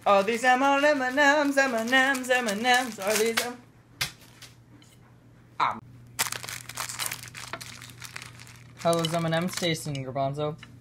All these M&M's, M&M's, M&M's, are these How those M&M's tasting, Garbanzo?